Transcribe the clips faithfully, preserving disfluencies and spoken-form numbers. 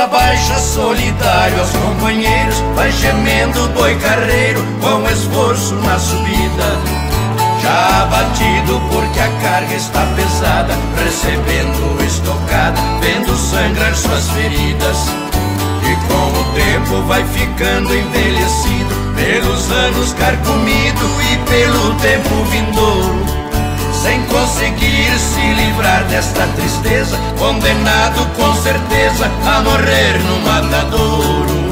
goela baixa, solidário aos companheiros, vai gemendo o boi carreiro com esforço na subida. Já abatido porque a carga está pesada, recebendo estocada, vendo sangrar suas feridas. E com o tempo vai ficando envelhecido, pelos anos carcomido e pelo tempo vindouro, sem conseguir se livrar desta tristeza, condenado com certeza a morrer no matadouro.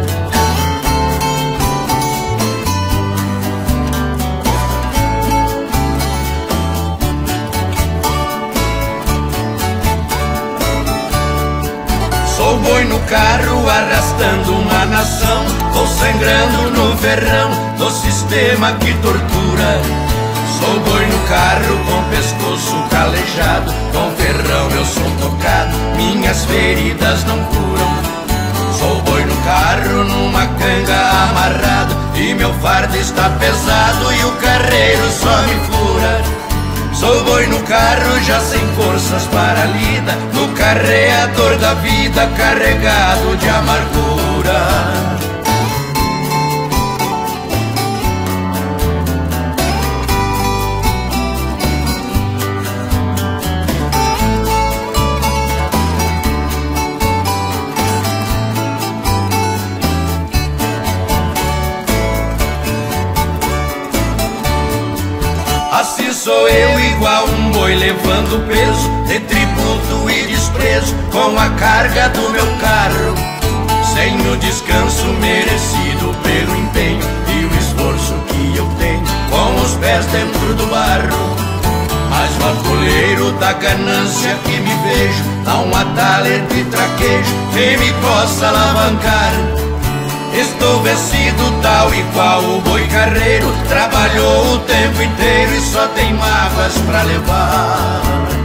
Sou boi no carro arrastando uma nação, vou sangrando no verrão do sistema que tortura. Sou boi no carro com pescoço calejado, com ferrão eu sou tocado, minhas feridas não curam. Sou boi no carro numa canga amarrado, e meu fardo está pesado e o carreiro só me fura. Sou boi no carro já sem forças para a lida, no carreador da vida carregado de amargura. Assim sou eu, igual um boi levando peso de tributo e desprezo, com a carga do meu carro, sem o descanso merecido pelo empenho e o esforço que eu tenho, com os pés dentro do barro. Mas o arpoleiro da ganância que me vejo, dá um atalho de traquejo que me possa alavancar. Estou vencido tal e qual o boi carreiro, trabalhou o tempo inteiro e só tem mágoas pra levar.